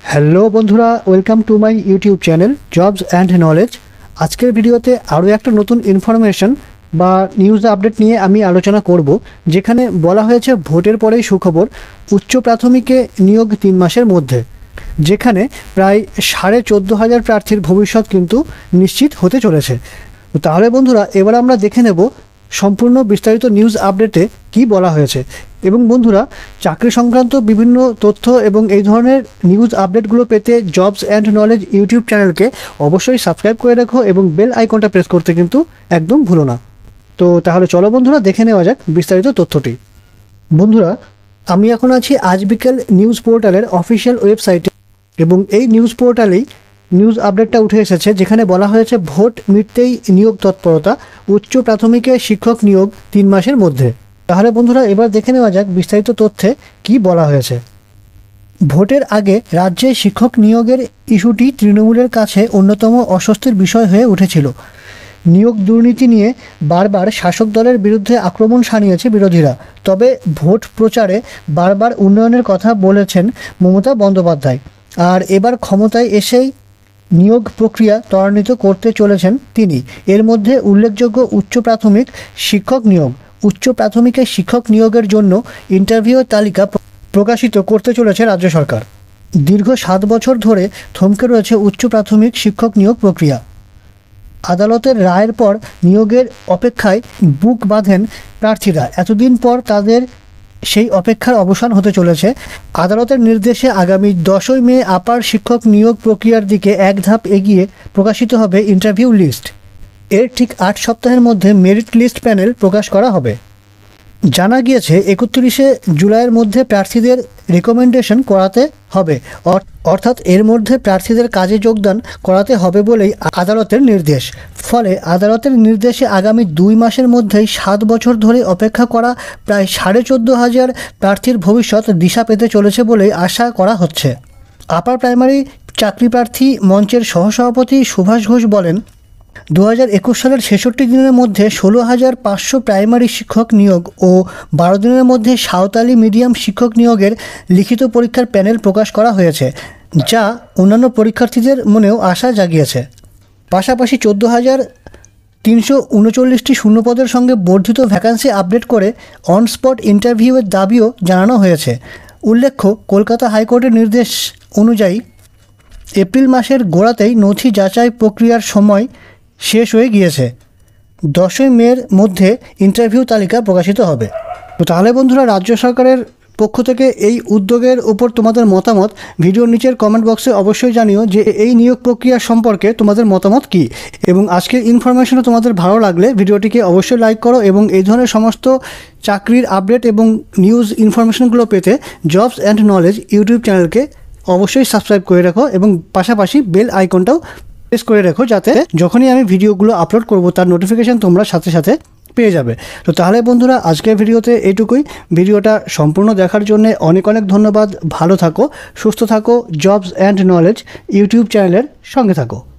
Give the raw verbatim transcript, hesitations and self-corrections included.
Hello বন্ধুরা, welcome to my YouTube channel jobs and knowledge. আজকের ভিডিওতে আরও একটা নতুন ইনফরমেশন বা নিউজ আপডেট নিয়ে আমি আলোচনা করব, যেখানে বলা হয়েছে ভোটের পরেই সুখবর, উচ্চ প্রাথমিকে নিয়োগ তিন মাসের মধ্যে, যেখানে প্রায় সাড়ে চোদ্দো হাজার প্রার্থীর ভবিষ্যৎ কিন্তু নিশ্চিত হতে চলেছে। তাহলে বন্ধুরা, এবার আমরা দেখে নেব সম্পূর্ণ বিস্তারিত নিউজ আপডেটে কি বলা হয়েছে। এবং বন্ধুরা, চাকরি সংক্রান্ত বিভিন্ন তথ্য এবং এই ধরনের নিউজ আপডেটগুলো পেতে জবস অ্যান্ড নলেজ ইউটিউব চ্যানেলকে অবশ্যই সাবস্ক্রাইব করে রাখো এবং বেল আইকনটা প্রেস করতে কিন্তু একদম ভুলো না। তো তাহলে চলো বন্ধুরা, দেখে নেওয়া যাক বিস্তারিত তথ্যটি। বন্ধুরা, আমি এখন আছি আজ বিকেল নিউজ পোর্টালের অফিসিয়াল ওয়েবসাইটে এবং এই নিউজ পোর্টালেই নিউজ আপডেটটা উঠে এসেছে, যেখানে বলা হয়েছে ভোট মিটতেই নিয়োগ তৎপরতা, উচ্চ প্রাথমিকে শিক্ষক নিয়োগ তিন মাসের মধ্যে। তাহলে বন্ধুরা, এবার দেখে নেওয়া যাক বিস্তারিত তথ্যে কি বলা হয়েছে। ভোটের আগে রাজ্যে শিক্ষক নিয়োগের ইস্যুটি তৃণমূলের কাছে অন্যতম অস্বস্তির বিষয় হয়ে উঠেছিল। নিয়োগ দুর্নীতি নিয়ে বারবার শাসক দলের বিরুদ্ধে আক্রমণ শানিয়েছে বিরোধীরা। তবে ভোট প্রচারে বারবার উন্নয়নের কথা বলেছেন মমতা বন্দ্যোপাধ্যায়, আর এবার ক্ষমতায় এসেই নিয়োগ প্রক্রিয়া ত্বরান্বিত করতে চলেছেন তিনি। এর মধ্যে উল্লেখযোগ্য উচ্চ প্রাথমিক শিক্ষক নিয়োগ। উচ্চ প্রাথমিকে শিক্ষক নিয়োগের জন্য ইন্টারভিউ তালিকা প্রকাশিত করতে চলেছে রাজ্য সরকার। দীর্ঘ সাত বছর ধরে থমকে রয়েছে উচ্চ প্রাথমিক শিক্ষক নিয়োগ প্রক্রিয়া। আদালতের রায়ের পর নিয়োগের অপেক্ষায় বুক বাঁধেন প্রার্থীরা। এতদিন পর তাদের সেই অপেক্ষার অবসান হতে চলেছে। আদালতের নির্দেশে আগামী দশই মে আপার শিক্ষক নিয়োগ প্রক্রিয়ার দিকে এক ধাপ এগিয়ে প্রকাশিত হবে ইন্টারভিউ লিস্ট। এর ঠিক আট সপ্তাহের মধ্যে মেরিট লিস্ট প্যানেল প্রকাশ করা হবে। জানা গিয়েছে একত্রিশে জুলাইয়ের মধ্যে প্রার্থীদের রেকমেন্ডেশন করাতে হবে, অর্থাৎ এর মধ্যে প্রার্থীদের কাজে যোগদান করাতে হবে বলেই আদালতের নির্দেশ। ফলে আদালতের নির্দেশে আগামী দুই মাসের মধ্যেই সাত বছর ধরে অপেক্ষা করা প্রায় সাড়ে চোদ্দো হাজার প্রার্থীর ভবিষ্যৎ দিশা পেতে চলেছে বলেই আশা করা হচ্ছে। আপার প্রাইমারি চাকরি প্রার্থী মঞ্চের সহসভাপতি সুভাষ ঘোষ বলেন, দু হাজার একুশ সালের ছেষট্টি দিনের মধ্যে ষোলো হাজার পাঁচশো প্রাইমারি শিক্ষক নিয়োগ ও বারো দিনের মধ্যে সাঁওতালি মিডিয়াম শিক্ষক নিয়োগের লিখিত পরীক্ষার প্যানেল প্রকাশ করা হয়েছে, যা অন্যান্য পরীক্ষার্থীদের মনেও আশা জাগিয়েছে। পাশাপাশি চোদ্দো হাজার তিনশো উনচল্লিশটি শূন্যপদের সঙ্গে বর্ধিত ভ্যাকান্সি আপডেট করে অন স্পট ইন্টারভিউয়ের দাবিও জানানো হয়েছে। উল্লেখ্য, কলকাতা হাইকোর্টের নির্দেশ অনুযায়ী এপ্রিল মাসের গোড়াতেই নথি যাচাই প্রক্রিয়ার সময় শেষ হয়ে গিয়েছে। দশই মের মধ্যে ইন্টারভিউ তালিকা প্রকাশিত হবে। তো তাহলে বন্ধুরা, রাজ্য সরকারের পক্ষ থেকে এই উদ্যোগের উপর তোমাদের মতামত ভিডিওর নিচের কমেন্ট বক্সে অবশ্যই জানিও যে এই নিয়োগ প্রক্রিয়া সম্পর্কে তোমাদের মতামত কী। এবং আজকের ইনফরমেশনও তোমাদের ভালো লাগলে ভিডিওটিকে অবশ্যই লাইক করো এবং এই ধরনের সমস্ত চাকরির আপডেট এবং নিউজ ইনফরমেশনগুলো পেতে জবস অ্যান্ড নলেজ ইউটিউব চ্যানেলকে অবশ্যই সাবস্ক্রাইব করে রাখো এবং পাশাপাশি বেল আইকনটাও প্রেস করে রাখো, যাতে যখনই আমি ভিডিওগুলো আপলোড করব তার নোটিফিকেশান তোমরা সাথে সাথে পেয়ে যাবে। তো তাহলে বন্ধুরা, আজকের ভিডিওতে এইটুকুই। ভিডিওটা সম্পূর্ণ দেখার জন্য অনেক অনেক ধন্যবাদ। ভালো থাকো, সুস্থ থাকো, জবস অ্যান্ড নলেজ ইউটিউব চ্যানেলের সঙ্গে থাকো।